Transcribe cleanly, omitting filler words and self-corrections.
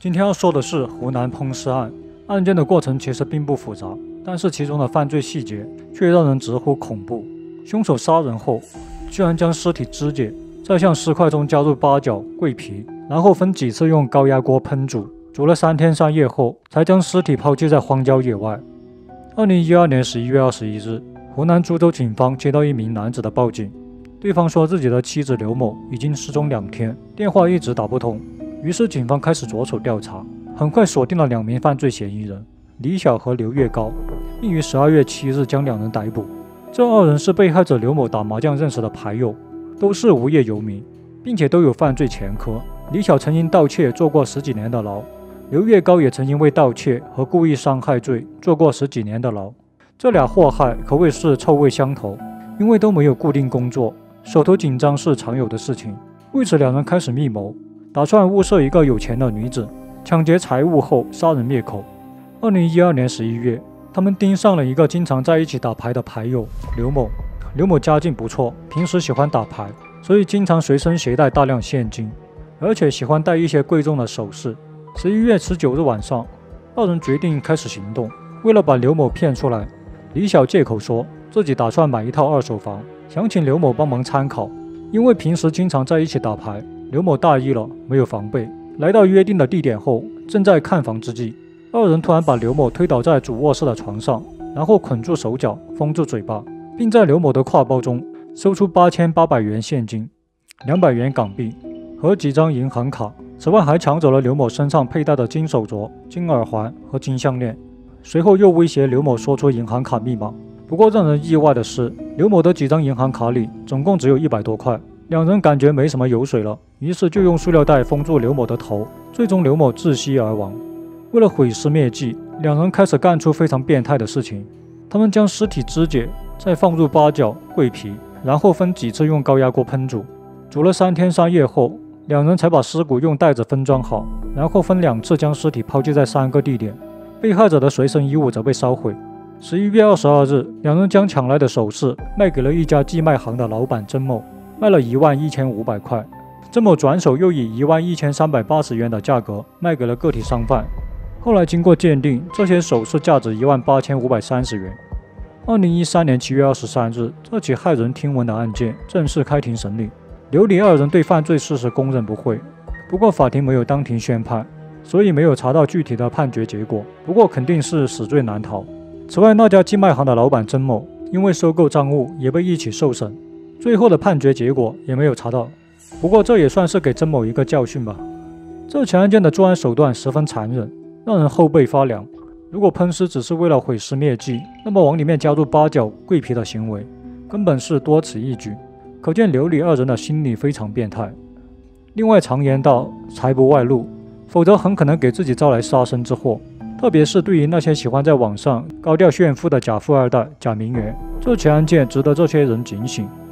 今天要说的是湖南烹尸案。案件的过程其实并不复杂，但是其中的犯罪细节却让人直呼恐怖。凶手杀人后，居然将尸体肢解，再向尸块中加入八角、桂皮，然后分几次用高压锅烹煮，煮了3天3夜后，才将尸体抛弃在荒郊野外。2012年11月21日，湖南株洲警方接到一名男子的报警，对方说自己的妻子刘某已经失踪2天，电话一直打不通。于是警方开始着手调查，很快锁定了2名犯罪嫌疑人李晓和刘月高，并于12月7日将2人逮捕。这2人是被害者刘某打麻将认识的牌友，都是无业游民，并且都有犯罪前科。李晓曾因盗窃坐过10几年的牢，刘月高也曾因为盗窃和故意伤害罪坐过10几年的牢。这俩祸害可谓是臭味相投，因为都没有固定工作，手头紧张是常有的事情。为此，2人开始密谋，打算物色一个有钱的女子，抢劫财物后杀人灭口。2012年11月，他们盯上了一个经常在一起打牌的牌友刘某。刘某家境不错，平时喜欢打牌，所以经常随身携带大量现金，而且喜欢戴一些贵重的首饰。11月19日晚上，2人决定开始行动。为了把刘某骗出来，李晓借口说自己打算买一套2手房，想请刘某帮忙参考。因为平时经常在一起打牌，刘某大意了，没有防备。来到约定的地点后，正在看房之际，2人突然把刘某推倒在主卧室的床上，然后捆住手脚，封住嘴巴，并在刘某的挎包中搜出8800元现金、200元港币和几张银行卡。此外，还抢走了刘某身上佩戴的金手镯、金耳环和金项链。随后又威胁刘某说出银行卡密码。不过让人意外的是，刘某的几张银行卡里总共只有100多块。2人感觉没什么油水了，于是就用塑料袋封住刘某的头，最终刘某窒息而亡。为了毁尸灭迹，2人开始干出非常变态的事情。他们将尸体肢解，再放入八角、桂皮，然后分几次用高压锅烹煮。煮了3天3夜后，2人才把尸骨用袋子分装好，然后分2次将尸体抛弃在3个地点。被害者的随身衣物则被烧毁。11月22日，2人将抢来的首饰卖给了一家寄卖行的老板曾某，卖了11500块。曾某转手又以11380元的价格卖给了个体商贩。后来经过鉴定，这些首饰价值18530元。2013年7月23日，这起骇人听闻的案件正式开庭审理。刘李2人对犯罪事实供认不讳，不过法庭没有当庭宣判，所以没有查到具体的判决结果。不过肯定是死罪难逃。此外，那家寄卖行的老板曾某因为收购赃物也被一起受审，最后的判决结果也没有查到。不过这也算是给曾某一个教训吧。这起案件的作案手段十分残忍，让人后背发凉。如果烹尸只是为了毁尸灭迹，那么往里面加入八角、桂皮的行为根本是多此一举，可见刘李2人的心理非常变态。另外，常言道财不外露，否则很可能给自己招来杀身之祸。特别是对于那些喜欢在网上高调炫富的假富二代、假名媛，这起案件值得这些人警醒。